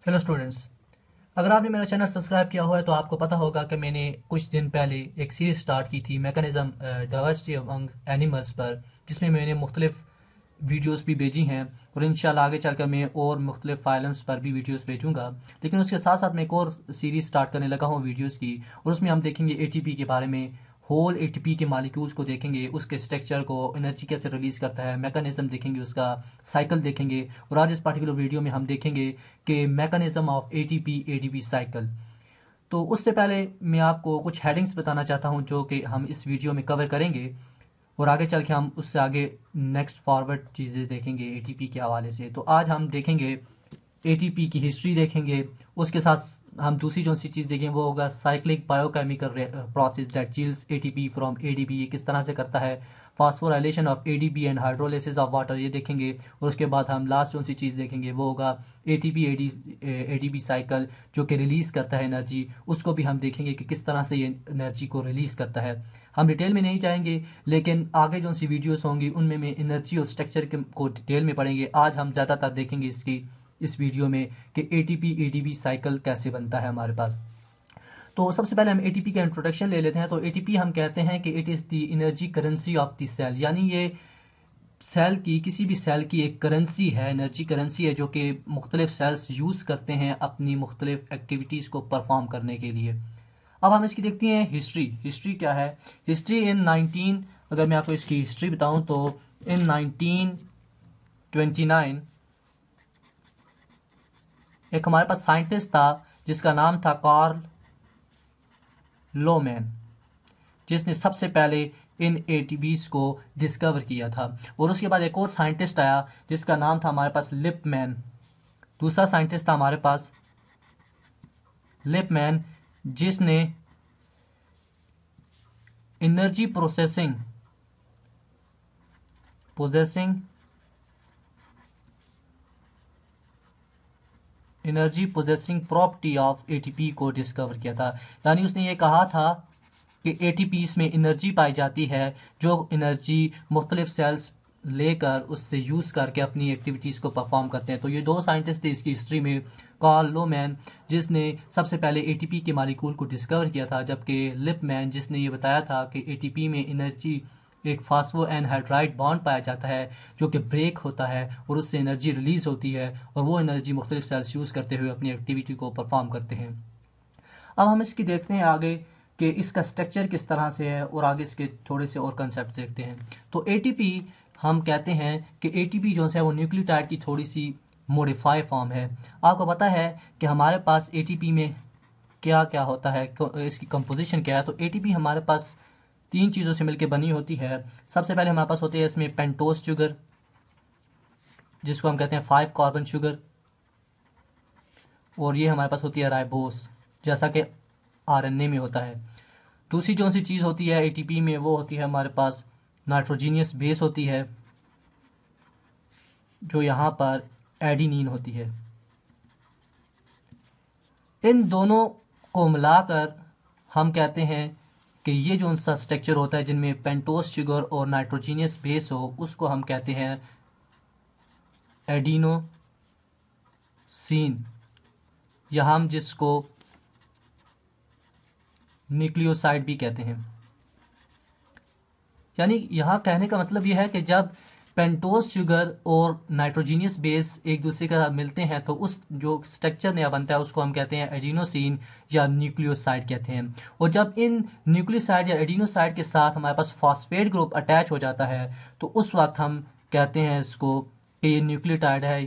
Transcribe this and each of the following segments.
Hello students. अगर आपने मेरा चैनल सब्सक्राइब किया हुआ है तो आपको पता होगा कि मैंने कुछ दिन पहले एक सीरीज स्टार्ट की थी मैकेनिज्म डाइवर्सिटी अमंग एनिमल्स पर, जिसमें मैंने मुख्तलिफ वीडियोस भी भेजी हैं और इंशाल्लाह आगे चलकर मैं और मुख्तलिफ फाइलम्स पर भी वीडियोस भेजूंगा। लेकिन उसके साथ साथ मैं एक और सीरीज स्टार्ट करने लगा हूँ वीडियोस की, और उसमें हम देखेंगे एटीपी के बारे में। होल एटीपी के मालिक्यूल्स को देखेंगे, उसके स्ट्रक्चर को, एनर्जी कैसे रिलीज करता है, मैकेनिज्म देखेंगे, उसका साइकिल देखेंगे। और आज इस पर्टिकुलर वीडियो में हम देखेंगे कि mechanism of ATP ADP cycle. तो उससे पहले मैं आपको कुछ हेडिंग्स बताना चाहता हूं जो कि हम इस वीडियो में कवर करेंगे, और आगे चल के हम उससे आगे नेक्स्ट फॉरवर्ड चीज़ें देखेंगे एटीपी के हवाले से। तो आज हम देखेंगे एटीपी की हिस्ट्री देखेंगे। उसके साथ हम दूसरी जो सी चीज़ देखेंगे वो होगा cyclic biochemical process that yields ATP from ADP, ये किस तरह से करता है। Phosphorylation of ADP and hydrolysis of water, ये देखेंगे। और उसके बाद हम लास्ट जो सी चीज़ देखेंगे वो होगा एटीपी एडीपी साइकिल, जो कि रिलीज़ करता है एनर्जी। उसको भी हम देखेंगे कि किस तरह से ये एनर्जी को रिलीज़ करता है। हम डिटेल में नहीं जाएंगे, लेकिन आगे जो सी वीडियोस होंगी उनमें मैं एनर्जी और स्ट्रक्चर को डिटेल में पढ़ेंगे। आज हम ज़्यादातर देखेंगे इस वीडियो में कि एटीपी एडीपी साइकिल कैसे बनता है हमारे पास। तो सबसे पहले हम एटीपी का इंट्रोडक्शन ले लेते हैं। तो एटीपी हम कहते हैं कि it is the energy currency of the cell, यानी ये सेल की, किसी भी सेल की एक करेंसी है, एनर्जी करेंसी है, जो कि मुख्तलिफ सेल्स यूज़ करते हैं अपनी मुख्तलिफ एक्टिविटीज़ को परफॉर्म करने के लिए। अब हम इसकी देखते हैं हिस्ट्री। हिस्ट्री क्या है? हिस्ट्री इन 19, अगर मैं आपको इसकी हिस्ट्री बताऊं तो इन 1929 एक हमारे पास साइंटिस्ट था जिसका नाम था कार्ल लोमैन, जिसने सबसे पहले इन एटीपीज को डिस्कवर किया था। और उसके बाद एक और साइंटिस्ट आया जिसका नाम था हमारे पास लिपमैन। दूसरा साइंटिस्ट था हमारे पास लिपमैन, जिसने energy processing energy processing property of ATP को डिस्कवर किया था। यानी उसने ये कहा था कि एटीपीज में एनर्जी पाई जाती है, जो एनर्जी मुख्तलिफ सेल्स लेकर उससे यूज़ करके अपनी एक्टिविटीज़ को परफॉर्म करते हैं। तो ये दो साइंटिस्ट थे इसकी हिस्ट्री में, कार्ल लोमैन जिसने सबसे पहले एटीपी के मालिक्यूल को डिस्कवर किया था, जबकि लिपमैन जिसने ये बताया था कि एटीपी में एनर्जी एक फास्फो एनहाइड्राइड बॉन्ड पाया जाता है जो कि ब्रेक होता है और उससे एनर्जी रिलीज होती है, और वो एनर्जी मुख्तलिफ सेल्स यूज़ करते हुए अपनी एक्टिविटी को परफॉर्म करते हैं। अब हम इसकी देखते हैं आगे कि इसका स्ट्रक्चर किस तरह से है, और आगे इसके थोड़े से और कंसेप्ट देखते हैं। तो एटीपी हम कहते हैं कि एटीपी जो है वो न्यूक्लियोटाइड की थोड़ी सी मॉडिफाई फॉर्म है। आपको पता है कि हमारे पास एटीपी में क्या क्या होता है, इसकी कंपोजिशन क्या है। तो एटीपी हमारे पास तीन चीज़ों से मिलकर बनी होती है। सबसे पहले हमारे पास होती है इसमें पेंटोज शुगर, जिसको हम कहते हैं 5 कार्बन शुगर, और ये हमारे पास होती है राइबोस, जैसा कि आरएनए में होता है। दूसरी जो सी चीज़ होती है एटीपी में वो होती है हमारे पास नाइट्रोजीनियस बेस होती है, जो यहाँ पर एडिनिन होती है। इन दोनों को मिलाकर हम कहते हैं कि ये जो उनका स्ट्रक्चर होता है जिनमें पेंटोज शुगर और नाइट्रोजीनियस बेस हो, उसको हम कहते हैं एडिनोसिन, या हम जिसको न्यूक्लियोसाइड भी कहते हैं। यानी यहाँ कहने का मतलब यह है कि जब पेंटोज शुगर और नाइट्रोजीनियस बेस एक दूसरे के साथ मिलते हैं तो उस जो स्ट्रक्चर नया बनता है उसको हम कहते हैं एडिनोसिन या न्यूक्लियोसाइड कहते हैं। और जब इन न्यूक्लियोसाइड या एडिनोसाइड के साथ हमारे पास फॉस्फेट ग्रुप अटैच हो जाता है तो उस वक्त हम कहते हैं इसको कि ये न्यूक्लियोटाइड है।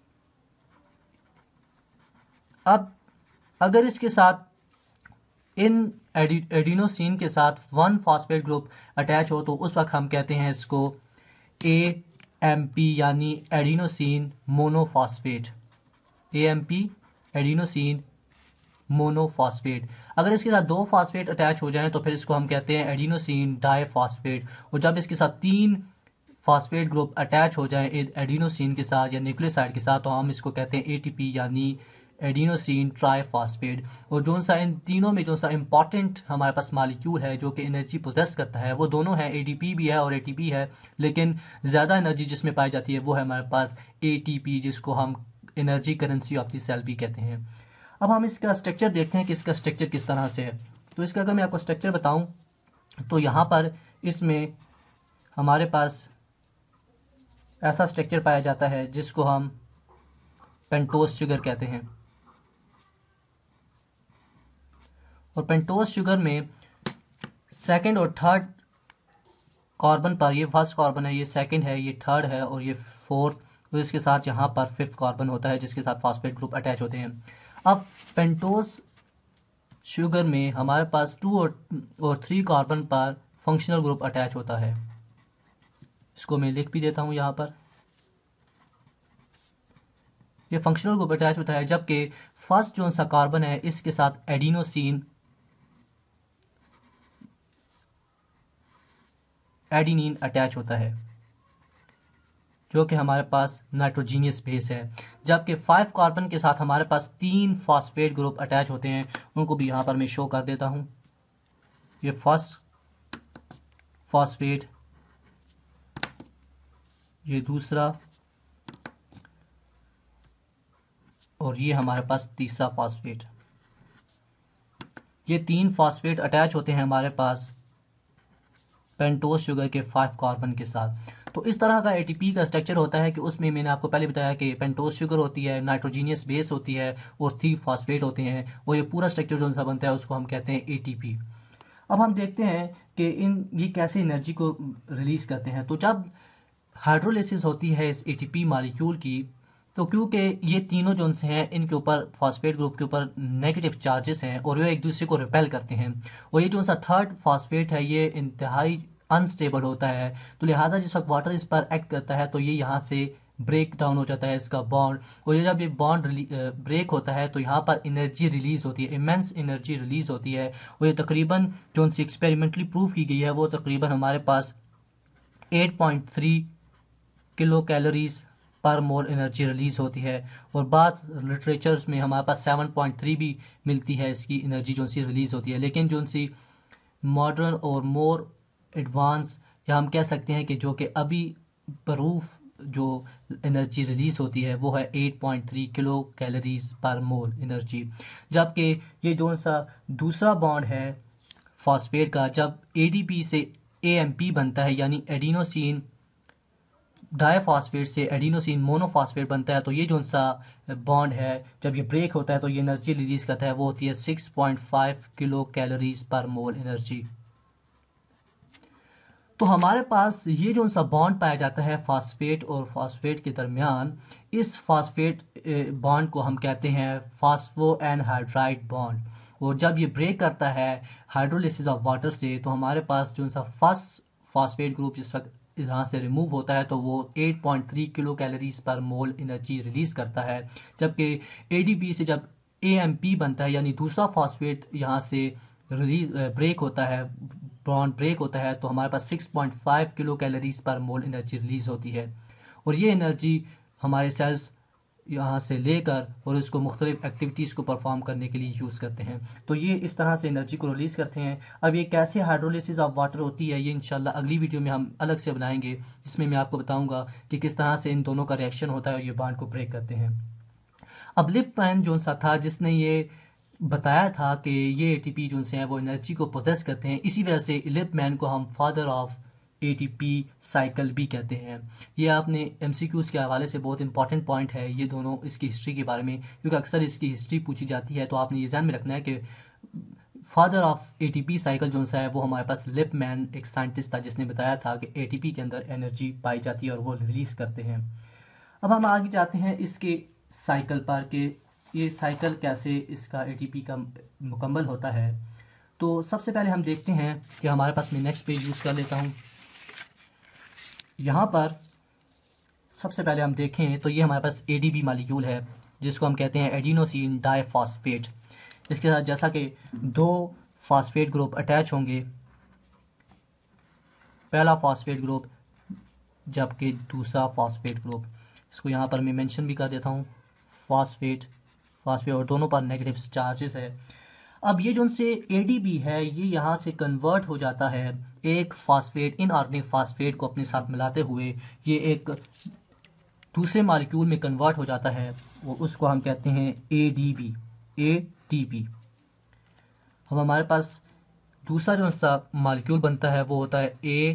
अब अगर इसके साथ इन एडिनोसिन के साथ 1 फॉस्फेट ग्रुप अटैच हो तो उस वक्त हम कहते हैं इसको AMP, यानी adenosine monophosphate. AMP adenosine monophosphate. अगर इसके साथ 2 फॉस्फेट अटैच हो जाएं तो फिर इसको हम कहते हैं एडिनोसिन डाइफॉस्फेट। और जब इसके साथ 3 फॉस्फेट ग्रुप अटैच हो जाएं एडिनोसिन के साथ या न्यूक्लियोसाइड के साथ तो हम इसको कहते हैं ATP, यानी एडिनोसिन ट्राइफॉस्फेट। और जो सा इन तीनों में जो सा इंपॉर्टेंट हमारे पास मालिक्यूल है जो कि एनर्जी पोजेस करता है वो दोनों है, ADP भी है और ATP है, लेकिन ज़्यादा एनर्जी जिसमें पाई जाती है वो है हमारे पास ATP, जिसको हम energy currency of the cell भी कहते हैं। अब हम इसका स्ट्रक्चर देखते हैं कि इसका स्ट्रक्चर किस तरह से है। तो इसका अगर मैं आपको स्ट्रक्चर बताऊं तो यहाँ पर इसमें हमारे पास ऐसा स्ट्रक्चर पाया जाता है जिसको हम पेंटोस शुगर कहते हैं। और पेंटोस शुगर में सेकंड और थर्ड कार्बन पर, ये फर्स्ट कार्बन है, ये सेकंड है, ये थर्ड है और ये फोर्थ, तो इसके साथ यहाँ पर फिफ्थ कार्बन होता है जिसके साथ फॉस्फेट ग्रुप अटैच होते हैं। अब पेंटोस शुगर में हमारे पास 2 और 3 कार्बन पर फंक्शनल ग्रुप अटैच होता है। इसको मैं लिख भी देता हूँ यहाँ पर, ये फंक्शनल ग्रुप अटैच होता है, जबकि फर्स्ट जो सा कार्बन है इसके साथ एडिनिन अटैच होता है जो कि हमारे पास नाइट्रोजीनियस बेस है। जबकि 5 कार्बन के साथ हमारे पास 3 फॉस्फेट ग्रुप अटैच होते हैं, उनको भी यहाँ पर मैं शो कर देता हूँ। ये फर्स्ट फॉस्फेट, ये दूसरा और ये हमारे पास तीसरा फॉस्फेट। ये 3 फॉस्फेट अटैच होते हैं हमारे पास पेंटोस शुगर के 5 कार्बन के साथ। तो इस तरह का एटीपी का स्ट्रक्चर होता है कि उसमें मैंने आपको पहले बताया कि पेंटोस शुगर होती है, नाइट्रोजीनियस बेस होती है और 3 फॉस्फेट होते हैं, और ये पूरा स्ट्रक्चर जो सा बनता है उसको हम कहते हैं एटीपी। अब हम देखते हैं कि ये कैसे एनर्जी को रिलीज करते हैं। तो जब हाइड्रोलिसिस होती है इस एटीपी मॉलिक्यूल की, तो क्योंकि ये तीनों जो हैं इनके ऊपर फॉस्फेट ग्रुप के ऊपर नेगेटिव चार्जेस हैं और ये एक दूसरे को रिपेल करते हैं, और ये जो सा थर्ड फॉस्फेट है ये इंतहाई अनस्टेबल होता है, तो लिहाजा जिस वक्त वाटर इस पर एक्ट करता है तो ये यहाँ से ब्रेक डाउन हो जाता है इसका बॉन्ड, और ये जब ये बॉन्ड ब्रेक होता है तो यहाँ पर एनर्जी रिलीज होती है, इमेंस एनर्जी रिलीज होती है। और ये तकरीबन जो उनसे एक्सपेरिमेंटली प्रूव की गई है वो तकरीबन हमारे पास 8.3 किलो कैलोरीज पर मोल एनर्जी रिलीज होती है, और बाद लिटरेचर्स में हमारे पास 7.3 भी मिलती है इसकी एनर्जी जो सी रिलीज होती है। लेकिन जो सी मॉडर्न और मोर एडवांस, या हम कह सकते हैं कि जो कि अभी प्रूफ जो एनर्जी रिलीज होती है वो है 8.3 किलो कैलोरीज पर मोल एनर्जी। जबकि ये जो सा दूसरा बॉन्ड है फॉस्फेट का, जब एडीपी से एएमपी बनता है यानी एडिनोसिन डाइफॉस्फेट से एडिनोसिन मोनोफॉस्फेट बनता है, तो ये जो सा बॉन्ड है जब ये ब्रेक होता है तो ये एनर्जी रिलीज करता है, वो होती है 6.5 किलो कैलोरीज पर मोल एनर्जी। तो हमारे पास ये जो सा बॉन्ड पाया जाता है फॉस्फेट और फॉस्फेट के दरमियान, इस फॉस्फेट बॉन्ड को हम कहते हैं फॉस्फो एनहाइड्राइड बॉन्ड, और जब ये ब्रेक करता है हाइड्रोलिसिस ऑफ वाटर से तो हमारे पास जो सा फर्स्ट फॉस्फेट ग्रुप जिस वक्त यहाँ से रिमूव होता है तो वो 8.3 किलो कैलोरीज पर मोल एनर्जी रिलीज करता है। जबकि एडीपी से जब एएमपी बनता है यानी दूसरा फॉस्फेट यहाँ से रिलीज ब्रेक होता है, बॉन्ड ब्रेक होता है, तो हमारे पास 6.5 किलो कैलोरीज पर मोल एनर्जी रिलीज होती है, और ये एनर्जी हमारे सेल्स यहाँ से लेकर और इसको मुख्तलिफ एक्टिविटीज़ को परफॉर्म करने के लिए यूज़ करते हैं। तो ये इस तरह से एनर्जी को रिलीज़ करते हैं। अब ये कैसे हाइड्रोलिसिस ऑफ वाटर होती है ये इंशाल्लाह अगली वीडियो में हम अलग से बनाएंगे, जिसमें मैं आपको बताऊंगा कि किस तरह से इन दोनों का रिएक्शन होता है और ये बॉन्ड को ब्रेक करते हैं। अब लिपमैन जो सा था जिसने ये बताया था कि ये एटीपी जो हैं वो एनर्जी को पोजेस करते हैं, इसी वजह से लिपमैन को हम फादर ऑफ एटीपी साइकिल भी कहते हैं। ये आपने एमसीक्यूज़ के हवाले से बहुत इंपॉर्टेंट पॉइंट है ये दोनों, इसकी हिस्ट्री के बारे में, क्योंकि अक्सर इसकी हिस्ट्री पूछी जाती है, तो आपने ये ध्यान में रखना है कि फादर ऑफ एटीपी साइकिल जो सा है वो हमारे पास लिपमैन एक साइंटिस्ट था जिसने बताया था कि एटीपी के अंदर एनर्जी पाई जाती है और वो रिलीज करते हैं। अब हम आगे जाते हैं इसके साइकिल पर कि ये साइकिल कैसे इसका एटीपी का मुकम्मल होता है। तो सबसे पहले हम देखते हैं कि हमारे पास, मैं नेक्स्ट पेज यूज़ कर लेता हूँ। यहाँ पर सबसे पहले हम देखें तो ये हमारे पास एडीपी मॉलिक्यूल है जिसको हम कहते हैं एडिनोसिन डाइफॉस्फेट। इसके साथ जैसा कि 2 फॉस्फेट ग्रुप अटैच होंगे, पहला फॉस्फेट ग्रुप जबकि दूसरा फॉस्फेट ग्रुप, इसको यहाँ पर मैं मेंशन भी कर देता हूँ, फॉस्फेट और दोनों पर नेगेटिव चार्जेस है। अब ये जो से एडीबी है ये यहाँ से कन्वर्ट हो जाता है एक फॉस्फेट इनऑर्गेनिक फॉस्फेट को अपने साथ मिलाते हुए, ये एक दूसरे मॉलिक्यूल में कन्वर्ट हो जाता है वो उसको हम कहते हैं एडीबी, एटीपी। अब हमारे पास दूसरा जो सा मॉलिक्यूल बनता है वो होता है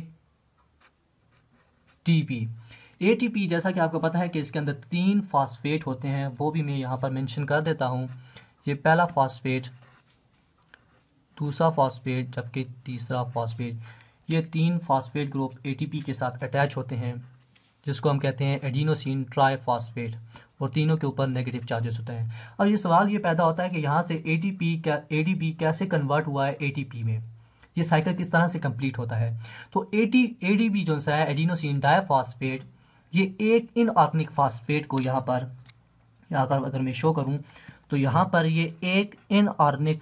एटीपी। एटीपी जैसा कि आपको पता है कि इसके अंदर 3 फास्फेट होते हैं, वो भी मैं यहाँ पर मेंशन कर देता हूँ। ये पहला फास्फेट, दूसरा फास्फेट, जबकि तीसरा फास्फेट। ये 3 फास्फेट ग्रुप एटीपी के साथ अटैच होते हैं, जिसको हम कहते हैं एडिनोसिन ट्राइफॉस्फेट, और तीनों के ऊपर नेगेटिव चार्जेस होते हैं। अब ये सवाल ये पैदा होता है कि यहाँ से एडीपी कैसे कन्वर्ट हुआ है एटीपी में, ये साइकिल किस तरह से कंप्लीट होता है। तो एडीपी जो सा है, एडिनोसिन डाइफॉस्फेट, ये एक इनऑर्गेनिक फास्फेट को यहाँ पर अगर मैं शो करूँ तो यहाँ पर ये एक इनऑर्गेनिक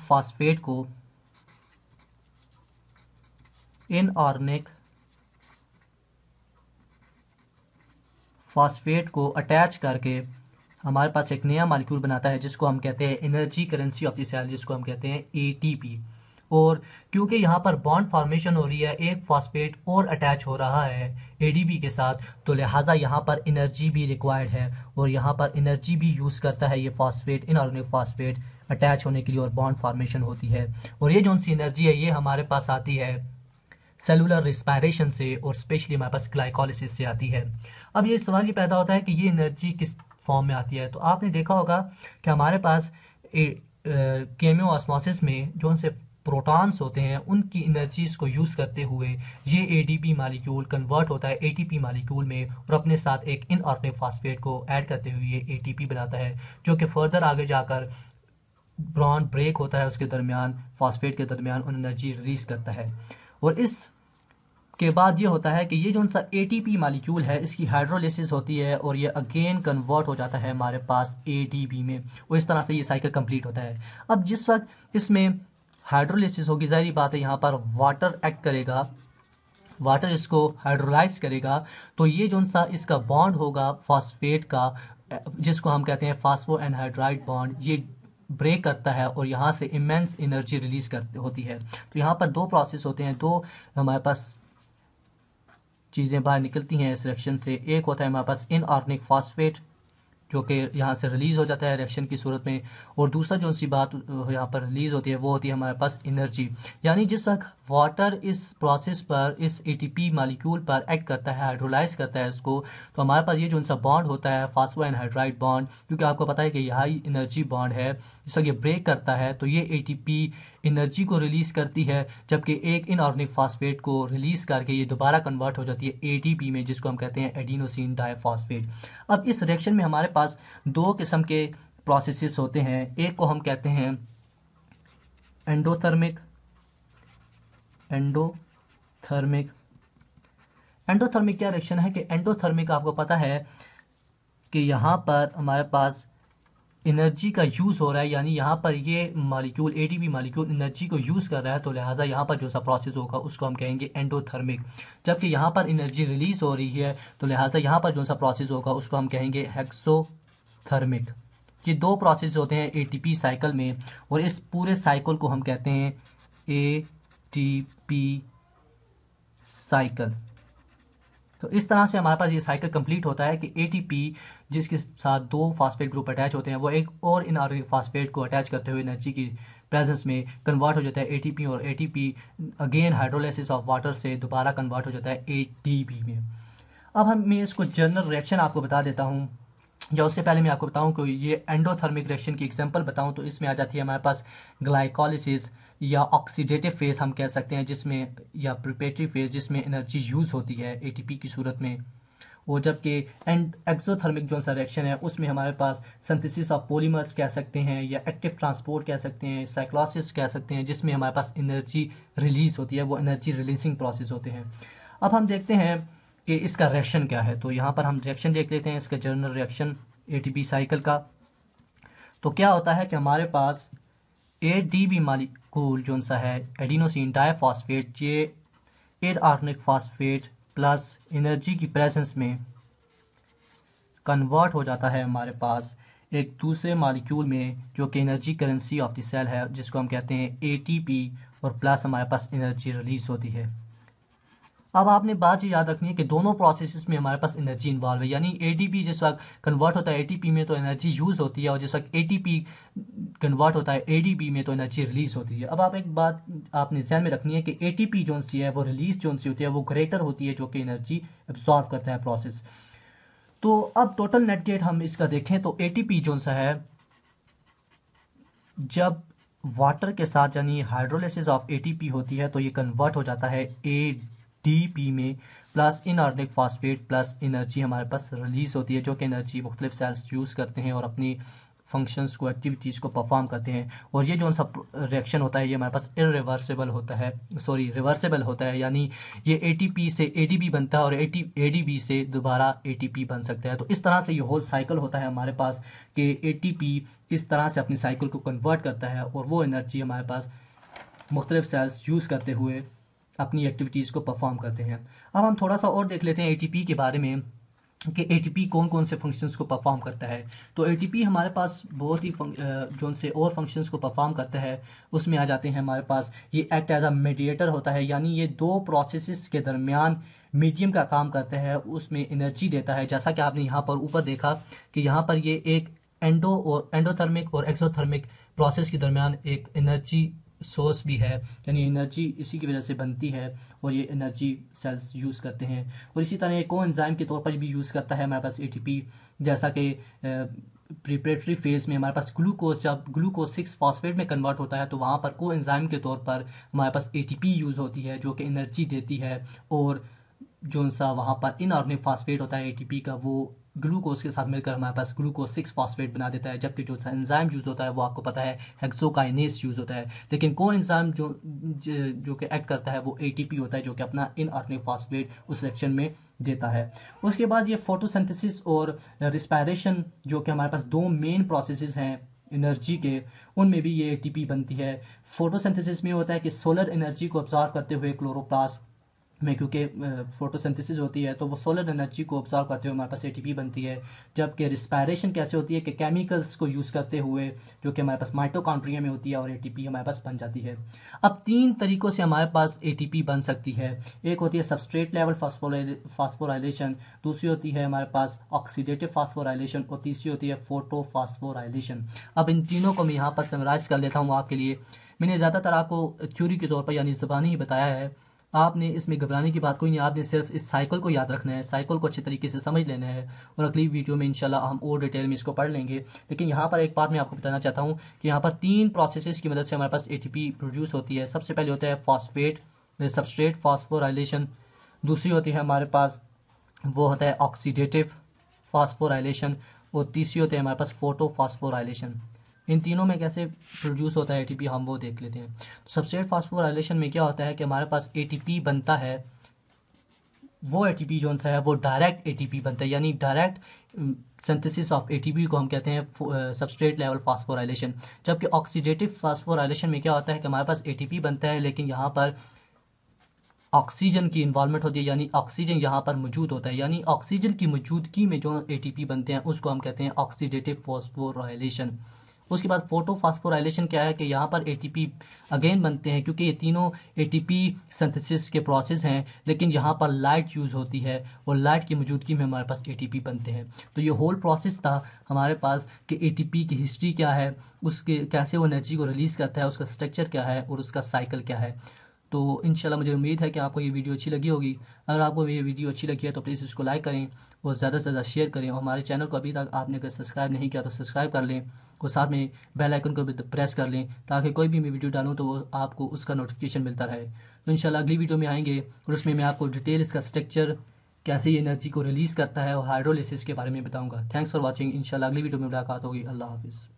फास्फेट को अटैच करके हमारे पास एक नया मॉलिक्यूल बनाता है, जिसको हम कहते हैं energy currency of the cell, जिसको हम कहते हैं एटीपी। और क्योंकि यहाँ पर बॉन्ड फॉर्मेशन हो रही है, एक फास्फेट और अटैच हो रहा है एडीपी के साथ, तो लिहाजा यहाँ पर एनर्जी भी रिक्वायर्ड है, और यहाँ पर एनर्जी भी यूज़ करता है ये फास्फेट, इनऑर्गेनिक फास्फेट अटैच होने के लिए, और बॉन्ड फॉर्मेशन होती है। और ये जो सी एनर्जी है ये हमारे पास आती है सेलुलर रिस्पायरेशन से, और स्पेशली हमारे पास ग्लाइकोलिसिस से आती है। अब ये सवाल ये पैदा होता है कि ये एनर्जी किस फॉर्म में आती है। तो आपने देखा होगा कि हमारे पास केमियो ऑस्मोसिस में जो उनसे प्रोटॉन्स होते हैं, उनकी एनर्जीज को यूज करते हुए ये एडीपी मॉलिक्यूल कन्वर्ट होता है एटीपी मॉलिक्यूल में, और अपने साथ एक इनऑर्गेनिक फास्फेट को ऐड करते हुए ये एटीपी बनाता है, जो कि फर्दर आगे जाकर बॉन्ड ब्रेक होता है उसके दरमियान, फास्फेट के दरमियान, और एनर्जी रिलीज करता है। और इस के बाद ये होता है कि ये जो सा एटीपी मॉलिक्यूल है, इसकी हाइड्रोलिसिस होती है, और ये अगेन कन्वर्ट हो जाता है हमारे पास एडीपी में, और इस तरह से ये साइकिल कंप्लीट होता है। अब जिस वक्त इसमें हाइड्रोलिसिस होगी, जाहिर बात है यहाँ पर वाटर एक्ट करेगा, वाटर इसको हाइड्रोलाइज करेगा, तो ये जो सा इसका बॉन्ड होगा फास्फेट का, जिसको हम कहते हैं फास्फो एनहाइड्राइड बॉन्ड, ये ब्रेक करता है, और यहाँ से इमेंस एनर्जी रिलीज होती है। तो यहाँ पर 2 प्रोसेस होते हैं, 2 हमारे पास चीज़ें बाहर निकलती हैं इस रिएक्शन से। एक होता है हमारे पास इनऑर्गेनिक फास्फेट, जो कि यहाँ से रिलीज हो जाता है रिएक्शन की सूरत में, और दूसरा जो सी बात यहाँ पर रिलीज होती है वो होती है हमारे पास एनर्जी। यानी जिस वक्त वाटर इस प्रोसेस पर, इस एटीपी मॉलिक्यूल पर एक्ट करता है, हाइड्रोलाइज करता है इसको, तो हमारे पास ये जो सा बॉन्ड होता है फास्फो एनहाइड्राइड बॉन्ड, क्योंकि आपको पता है कि यह हाई एनर्जी बॉन्ड है, जिस वक्त ये ब्रेक करता है तो ये एटीपी एनर्जी को रिलीज करती है, जबकि एक इनऑर्गेनिक फास्फेट को रिलीज करके ये दोबारा कन्वर्ट हो जाती है एटीपी में, जिसको हम कहते हैं एडिनोसिन डाइफॉस्फेट। अब इस रिएक्शन में हमारे पास 2 किस्म के प्रोसेसेस होते हैं। एक को हम कहते हैं एंडोथर्मिक क्या रिएक्शन है कि एंडोथर्मिक आपको पता है कि यहाँ पर हमारे पास एनर्जी का यूज हो रहा है, यानी यहाँ पर ये मॉलिक्यूल एटीपी मॉलिक्यूल एनर्जी को यूज कर रहा है, तो लिहाजा यहाँ पर जो सा प्रोसेस होगा उसको हम कहेंगे एंडोथर्मिक। जबकि यहाँ पर एनर्जी रिलीज हो रही है, तो लिहाजा यहाँ पर जो सा प्रोसेस होगा उसको हम कहेंगे हेक्सोथर्मिक। ये 2 प्रोसेस होते हैं एटीपी साइकिल में, और इस पूरे साइकिल को हम कहते हैं एटीपी साइकिल। तो इस तरह से हमारे पास ये साइकिल कंप्लीट होता है कि एटीपी जिसके साथ 2 फास्फेट ग्रुप अटैच होते हैं, वो एक और इनऑर्गेनिक फास्फेट को अटैच करते हुए एनर्जी की प्रेजेंस में कन्वर्ट हो जाता है एटीपी, और ATP again hydrolysis of water से दोबारा कन्वर्ट हो जाता है एटीपी में। अब मैं इसको जनरल रिएक्शन आपको बता देता हूँ, या उससे पहले मैं आपको बताऊं कि ये एंडोथर्मिक रिएक्शन की एग्जांपल बताऊं तो इसमें आ जाती है हमारे पास ग्लाइकोलिसिस या ऑक्सीडेटिव फेज हम कह सकते हैं, जिसमें, या प्रिपरेटरी फेज, जिसमें एनर्जी यूज होती है एटीपी की सूरत में। और जबकि एक्सोथर्मिक जो सा रिएक्शन है उसमें हमारे पास सिंथेसिस ऑफ पॉलीमर्स कह सकते हैं, या एक्टिव ट्रांसपोर्ट कह सकते हैं, साइक्लोसिस कह सकते हैं, जिसमें हमारे पास एनर्जी रिलीज होती है, वो एनर्जी रिलीजिंग प्रोसेस होते हैं। अब हम देखते हैं कि इसका रिएक्शन क्या है। तो यहाँ पर हम रिएक्शन देख लेते हैं इसका जनरल रिएक्शन एटीपी साइकिल का। तो क्या होता है कि हमारे पास एडीपी मॉलिक्यूल जो सा है एडिनोसिन डाइफॉस्फेट, ये इनऑर्गेनिक फास्फेट प्लस एनर्जी की प्रेजेंस में कन्वर्ट हो जाता है हमारे पास एक दूसरे मॉलिक्यूल में, जो कि energy currency of the cell है, जिसको हम कहते हैं एटीपी, और प्लस हमारे पास एनर्जी रिलीज होती है। अब आपने बात ये याद रखनी है कि दोनों प्रोसेसेस में हमारे पास एनर्जी इन्वॉल्व है, यानी एडीपी जिस वक्त कन्वर्ट होता है एटीपी में तो एनर्जी यूज होती है, और जिस वक्त एटीपी कन्वर्ट होता है एडीपी में तो एनर्जी रिलीज होती है। अब आप एक बात आपने ध्यान में रखनी है कि एटीपी जो सी है वो रिलीज जो सी होती है वो ग्रेटर होती है, जो कि एनर्जी एब्सॉर्ब करता है प्रोसेस। तो अब टोटल नेट गेट हम इसका देखें तो एटीपी जो सा है जब वाटर के साथ यानी हाइड्रोलिसिस ऑफ एटीपी होती है तो ये कन्वर्ट हो जाता है एडीपी में, plus inorganic phosphate plus energy हमारे पास रिलीज होती है, जो कि एनर्जी मुख्तलिफ सेल्स यूज़ करते हैं और अपनी फंक्शंस को एक्टिविटीज़ को परफॉर्म करते हैं। और ये जो सा रिएक्शन होता है ये हमारे पास इरिवर्सिबल होता है, रिवर्सिबल होता है, यानी ये एटीपी से एडीपी बनता है और एडीपी से दोबारा एटीपी बन सकता है। तो इस तरह से ये होल साइकिल होता है हमारे पास कि एटीपी इस तरह से अपनी साइकिल को कन्वर्ट करता है और वो एनर्जी हमारे पास मुख्तलिफ सेल्स यूज़ करते हुए अपनी एक्टिविटीज़ को परफॉर्म करते हैं। अब हम थोड़ा सा और देख लेते हैं एटीपी के बारे में कि एटीपी कौन कौन से फंक्शंस को परफॉर्म करता है। तो एटीपी हमारे पास बहुत ही जो से और फंक्शंस को परफॉर्म करता है उसमें आ जाते हैं हमारे पास ये एक्ट एज अ मीडिएटर होता है, यानी ये दो प्रोसेसेस के दरमियान मीडियम का काम करता है, उसमें एनर्जी देता है। जैसा कि आपने यहाँ पर ऊपर देखा कि यहाँ पर ये एक एंडोथर्मिक और एक्सोथर्मिक प्रोसेस के दरमियान एक एनर्जी सोर्स भी है, यानी एनर्जी इसी की वजह से बनती है और ये एनर्जी सेल्स यूज़ करते हैं। और इसी तरह ये कोएंजाइम के तौर पर भी यूज़ करता है हमारे पास एटीपी, जैसा कि प्रिपरेटरी फेज में हमारे पास ग्लूकोज जब ग्लूकोज 6 फॉस्फेट में कन्वर्ट होता है तो वहाँ पर कोएंजाइम के तौर पर हमारे पास एटीपी यूज़ होती है, जो कि एनर्जी देती है। और जो सा वहाँ पर इनऑर्गेनिक फॉस्फेट होता है एटीपी का, वो ग्लूकोज के साथ मिलकर हमारे पास ग्लूकोज 6 फॉस्फेट बना देता है। जबकि जो एंजाइम यूज़ होता है वो आपको पता है हेक्सोकाइनेज यूज़ होता है, लेकिन कोएंजाइम जो कि एक्ट करता है वो एटीपी होता है, जो कि अपना इनऑर्गेनिक फॉस्फेट उस सेक्शन में देता है। उसके बाद ये फोटोसिंथेसिस और रिस्पायरेशन, जो कि हमारे पास दो मेन प्रोसेसेस हैं एनर्जी के, उनमें भी ये एटीपी बनती है। फोटोसिंथेसिस में होता है कि सोलर एनर्जी को ऑब्जर्व करते हुए क्लोरोप्लास्ट में, क्योंकि फोटोसिंथेसिस होती है तो वो सोलर एनर्जी को ऑब्जर्व करते हुए हमारे पास एटीपी बनती है। जबकि रिस्पायरेशन कैसे होती है कि केमिकल्स को यूज़ करते हुए, जो कि हमारे पास माइटोकॉन्ड्रिया में होती है और एटीपी हमारे पास बन जाती है। अब तीन तरीकों से हमारे पास एटीपी बन सकती है। एक होती है सबस्ट्रेट लेवल फास्फोराइलेशन, दूसरी होती है हमारे पास ऑक्सीडेटिव फास्फोराइलेशन और तीसरी होती है फोटोफास्फोराइलेशन। अब इन तीनों को मैं यहाँ पर समराइज कर लेता हूँ आपके लिए। मैंने ज़्यादातर आपको थ्योरी के तौर पर यानी ज़बानी ही बताया है, आपने इसमें घबराने की बात कोई नहीं, आपने सिर्फ इस साइकिल को याद रखना है, साइकिल को अच्छे तरीके से समझ लेना है और अगली वीडियो में इंशाल्लाह हम और डिटेल में इसको पढ़ लेंगे। लेकिन यहाँ पर एक बात मैं आपको बताना चाहता हूँ कि यहाँ पर तीन प्रोसेसेस की मदद से हमारे पास एटीपी प्रोड्यूस होती है। सबसे पहले होता है फॉस्फेट सबस्ट्रेट फास्फोराइलेशन, दूसरी होती है हमारे पास वो होता है ऑक्सीडेटिव फास्फोराइलेशन और तीसरी होती है हमारे पास फोटोफास्फोराइलेशन। इन तीनों में कैसे प्रोड्यूस होता है एटीपी हम वो देख लेते हैं। तो सबस्ट्रेट फास्फोराइलेशन में क्या होता है कि हमारे पास एटीपी बनता है, वो एटीपी जो सा है वो डायरेक्ट एटीपी बनता है, यानी डायरेक्ट सिंथेसिस ऑफ एटीपी को हम कहते हैं सबस्ट्रेट लेवल फास्फोराइलेशन। जबकि ऑक्सीडेटिव फास्फोराइलेशन में क्या होता है कि हमारे पास एटीपी बनता है लेकिन यहाँ पर ऑक्सीजन की इन्वॉल्वमेंट होती है, यानी ऑक्सीजन यहाँ पर मौजूद होता है, यानी ऑक्सीजन की मौजूदगी में जो एटीपी बनते हैं उसको हम कहते हैं ऑक्सीडेटिव फास्फोराइलेशन। उसके बाद फोटोफास्फोराइलेशन क्या है कि यहाँ पर एटीपी अगेन बनते हैं, क्योंकि ये तीनों एटीपी सिंथेसिस के प्रोसेस हैं, लेकिन यहाँ पर लाइट यूज़ होती है और लाइट की मौजूदगी में हमारे पास एटीपी बनते हैं। तो ये होल प्रोसेस था हमारे पास कि एटीपी की हिस्ट्री क्या है, उसके कैसे वो एनर्जी को रिलीज़ करता है, उसका स्ट्रक्चर क्या है और उसका साइकिल क्या है। तो इंशाल्लाह मुझे उम्मीद है कि आपको ये वीडियो अच्छी लगी होगी। अगर आपको ये वीडियो अच्छी लगी है तो प्लीज़ इसको लाइक करें और ज़्यादा से ज़्यादा शेयर करें, और हमारे चैनल को अभी तक आपने अगर सब्सक्राइब नहीं किया तो सब्सक्राइब कर लें और साथ में बेल आइकन को भी प्रेस कर लें ताकि कोई भी मैं वीडियो डालूँ तो वो आपको उसका नोटिफिकेशन मिलता रहे। तो इंशाल्लाह अगली वीडियो में आएंगे और उसमें मैं आपको डिटेल इसका स्ट्रक्चर कैसे ये एनर्जी को रिलीज़ करता है और हाइड्रोलिसिस के बारे में बताऊँगा। Thanks for watching. इंशाल्लाह अगली वीडियो में मुलाकात होगी। अल्लाह हाफिज़।